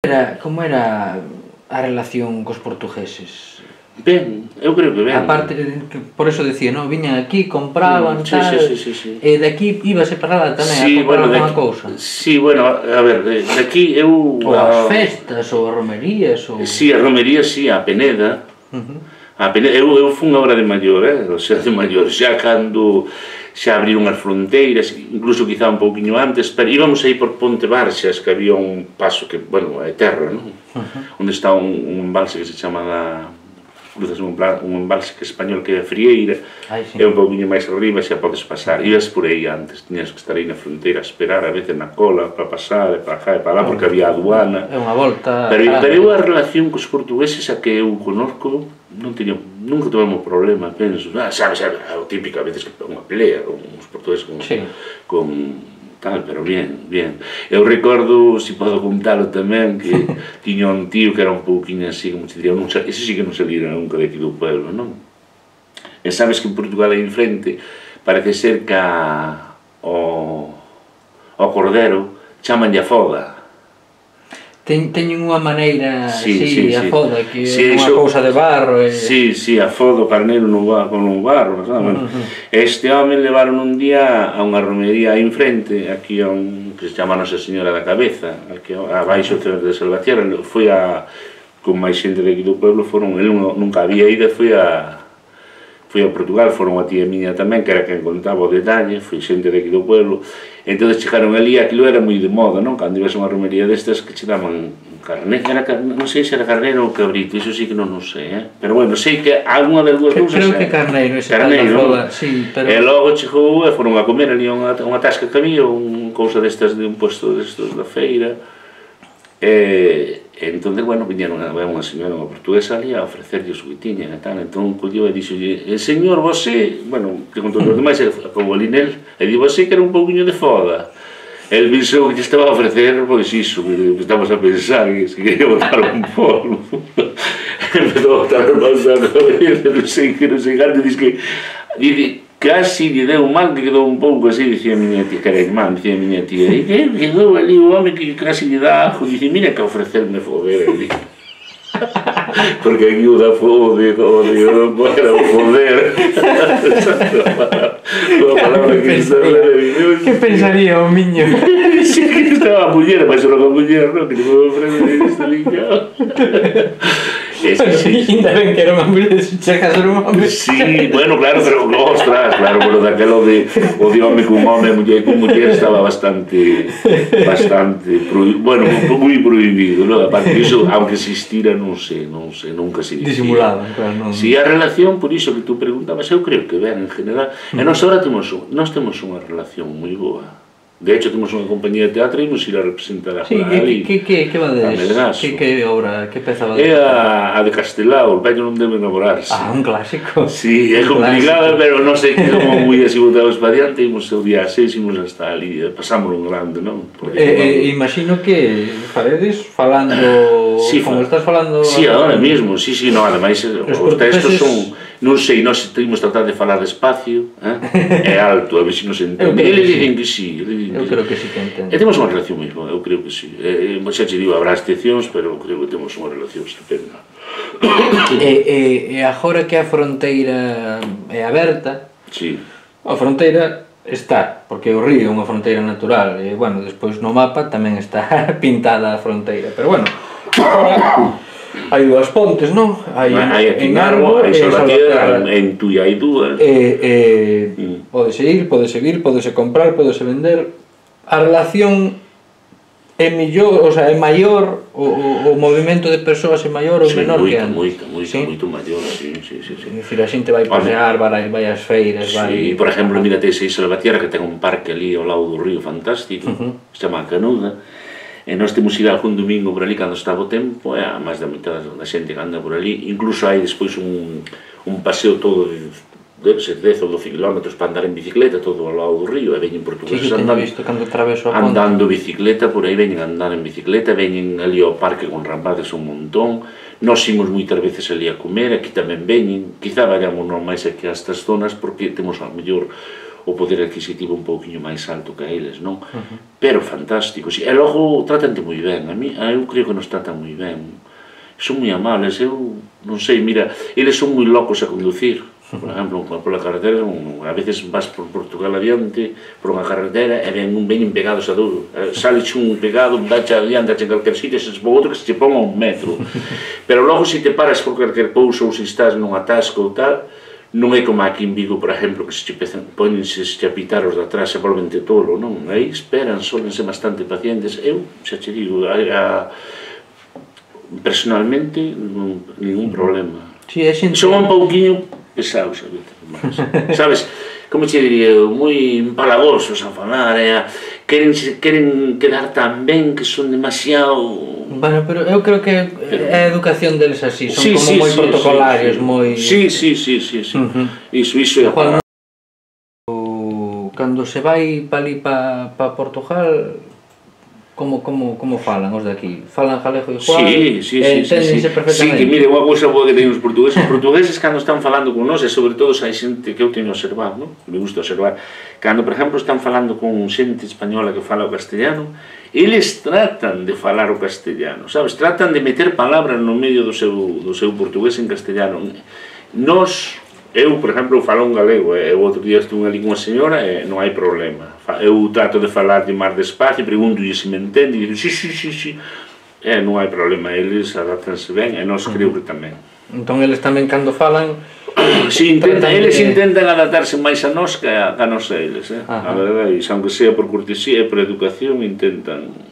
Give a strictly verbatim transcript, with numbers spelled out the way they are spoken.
era, como era a relación cos portugueses? Ben, eu creo que ben. A parte, por eso decía, non, viñan aquí, compraban, sí, tal, sí, sí, sí, sí. e de aquí ibase para lá tamén sí, a comprar bueno, alguna cousa. Sí, bueno, a ver, de aquí eu... Ou as festas, ou as romerías, ou... Sí, a romería, sí, a Peneda. Uh -huh. A Peneda, eu, eu fui unha obra de maior, eh, o sea, de maior, xa cando xa abriron as fronteiras, incluso quizá un pouquiño antes, pero íbamos aí por Ponte Barxas, que había un paso que, bueno, é terra, non? Uh -huh. Onde está un, un embalse que se chama da... cruzas un, un embalse que español que é a Frieira. Ai, sí. É un pouquinho máis arriba, xa podes pasar. Ibas por aí antes, tiñas que estar aí na fronteira a esperar, a veces na cola, para pasar, e para cá e para lá, porque había aduana. É unha volta... Pero, pero eu a relación cos portugueses a que eu conozco, non teño, nunca tivemos problema, penso. Ah, sabes, sabe, o típico, a veces que unha pelea, con os portugueses con... Sí. con tal, pero bien, bien. Eu recordo, se podo contalo tamén, que tiña un tío que era un pouquinho así, como se diría, non, ese sí que non salira nunca de aquí do pueblo, non? E sabes que en Portugal aí enfrente parece ser que a, o, o cordero chamanlle a foda. Ten, teñen unha maneira, sí, sí, sí, a sí. foda, que sí, é unha cousa de barro. E... Sí, sí, a foda, o carneiro non va con un barro, sabes? Uh -huh. Este home levaron un día a unha romería aí enfrente, aquí a un que se chama Nosa Señora da Cabeza, aquí abaixo de Salvatierra, foi a, con máis xente de aquí do pueblo, foron, ele nunca había ido, foi a foi a Portugal, foron a tía miña tamén, que era quen contaba o detalle, foi xente de aquí do pueblo, entón chegaron ali, aquilo era moi de moda, non? Cando ibas a unha romería destas que che daban carneiro, era, non sei se era carneiro ou cabrito, iso sí que non o sei, eh? Pero bueno, sei que alguna das dúas cousas... Creo que carneiro, ese carneiro, foda, sí, pero... E logo chegou e foron a comer ali unha, unha tasca que había, unha cousa destas de un puesto destos da feira, e... entón, bueno, viñeron a unha señora, unha portuguesa ali a ofrecerlle o suguitiña e tal, entón colleu e dixolle, el señor, você, bueno, que con todos os demais, como ali nel, e di, você que era un pouquinho de foda. El pensou que lle estaba a ofrecer, pois iso, que estamos a pensar, que se quería botar un polvo. Empezou a botar a bolsa na cabeza, non sei que, non sei canto, diz que, dice, casi lle deu mal, que quedou un pouco así, dicía a miña tía, que era irmán, dicía a miña tía, e que quedou ali o home que casi lle dá ajo, dice, mira que ofrecerme foguera, dice. Porque aquí o da fogo, digo, non era o poder. Que pensaría o miño? Que estaba a muller, mas era unha muller, non? Que non me ofrece este liñado. Ainda ben que era unha muller, se chega a ser un home. Sí, bueno, claro, pero, ostras, claro, pero daquelo de o de home con home, muller con muller, estaba bastante, bastante, bueno, moi prohibido, non? Aparte disso, aunque existira, non sei, non sei, nunca se dicía. Disimulado, claro, non... Si a relación, por iso que tú preguntabas, eu creo que ben, en general, e nós agora temos, nós temos unha relación moi boa. De hecho, temos unha compañía de teatro e imos ir a representar a sí, ali. Que, que, que vades? Que, que obra, que peza vades? É a, a de Castelao, o vello non debe enamorarse. Ah, un clásico. Sí, é complicada, pero non sei que como moi así botados para diante, imos o día seis, imos hasta ali, pasámoslo un grande, non? Porque, eh, eh, imagino que faredes falando, sí, como estás falando... Sí, agora mesmo, sí, sí, non, ademais, os textos son... Non sei, nós temos tratar de falar despacio, é alto, a ver se nos entende. Eles dicen que sí. Eu creo que sí que entendo. E temos unha relación mesmo, eu creo que sí. Xa te digo, habrá excepcións, pero creo que temos unha relación estupenda. E agora que a fronteira é aberta, a fronteira está, porque o río é unha fronteira natural, e, bueno, despois no mapa tamén está pintada a fronteira, pero, bueno, agora... Hai dúas pontes, non? Hai en Arbo, hai Salvatierra, en Tui hai dúas. Podese ir, podese vir, podese comprar, podese vender. A relación é mellor, o sea, é maior, o movimento de persoas é maior ou menor que antes? Moito, moito, moito maior, sí, sí, sí. É dicir, a xente vai pasear, vai ás feiras, vai... Sí, por exemplo, mírate ese Salvatierra que ten un parque ali ao lado do río fantástico, se chama Canuda. E nós temos ido algún domingo por ali cando estaba o tempo, e a máis da mitad da xente que anda por ali, incluso hai despois un, un paseo todo de, debe ser dez ou doce kilómetros para andar en bicicleta todo ao lado do río, e veñen portugueses sí, andando, visto, cando atraveso a andando bicicleta, por aí veñen andar en bicicleta, veñen ali ao parque con rapaces un montón, nós imos moitas veces ali a comer, aquí tamén veñen, quizá vayamos non máis aquí a estas zonas porque temos a mellor o poder adquisitivo un pouquinho máis alto que eles, non? Uh-huh. Pero fantástico, e logo tratante moi ben, a mí, eu creo que nos tratan moi ben, son moi amables, eu non sei, mira, eles son moi locos a conducir, por exemplo, pola carretera, a veces vas por Portugal adiante, por unha carretera, e ven un veñen pegados a duro, sale un pegado, dache adiante, dache calquer sitio, e se outro que se te pon a un metro, pero logo se te paras por calquer cousa ou se estás nun atasco ou tal, non é como aquí en Vigo, por exemplo, que se te ponense a pitar os de atrás e volvente tolo, non? Aí esperan, solense bastante pacientes. Eu, xa che digo, a, a, personalmente, non, ningún problema. Sí, é xente... Son un pouquinho pesados, sabes? Como che diría, moi empalagosos a falar, eh? queren, queren quedar tan ben que son demasiado... Bueno, pero eu creo que é a educación deles así, son sí, como sí, moi sí, protocolarios, sí, moi... Sí, sí, sí, sí, sí. Uh-huh. Iso, iso é a palabra. Cando se vai pa ali pa, pa Portugal, como, como, como falan os de aquí? Falan galego igual? Sí, sí, sí, sí, sí. perfectamente? Sí, que mire, unha cousa boa que teñen os portugueses. Os portugueses, cando están falando con nós, e sobre todo hai xente que eu teño observado, non? Me gusta observar, cando, por exemplo, están falando con xente española que fala o castellano, eles tratan de falar o castellano, sabes? Tratan de meter palabras no medio do seu, do seu portugués en castellano. Nós... Eu, por exemplo, falo un galego, e o outro día estuve ali con unha señora e non hai problema. Eu trato de falar de máis despacio, pregunto-lle se me entende, e dicen, sí, sí, sí, sí. E non hai problema, eles adaptanse ben, e nós creo que tamén. Entón, eles tamén, cando falan... Si, intenta, eles intentan adaptarse máis a nós que a, a nós a eles, eh? A verdade, aunque sea por cortesía e por educación, intentan...